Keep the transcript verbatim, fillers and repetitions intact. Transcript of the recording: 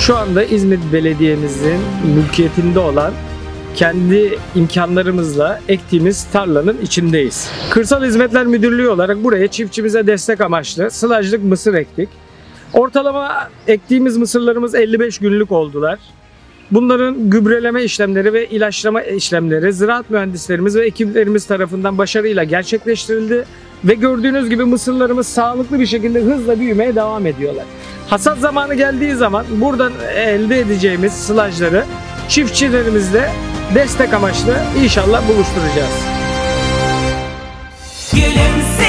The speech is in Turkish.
Şu anda İzmit Belediye'mizin mülkiyetinde olan kendi imkanlarımızla ektiğimiz tarlanın içindeyiz. Kırsal Hizmetler Müdürlüğü olarak buraya çiftçimize destek amaçlı sılajlık mısır ektik. Ortalama ektiğimiz mısırlarımız elli beş günlük oldular. Bunların gübreleme işlemleri ve ilaçlama işlemleri ziraat mühendislerimiz ve ekiplerimiz tarafından başarıyla gerçekleştirildi. Ve gördüğünüz gibi mısırlarımız sağlıklı bir şekilde hızla büyümeye devam ediyorlar. Hasat zamanı geldiği zaman buradan elde edeceğimiz sılajları çiftçilerimizle destek amaçlı inşallah buluşturacağız. Gülümse.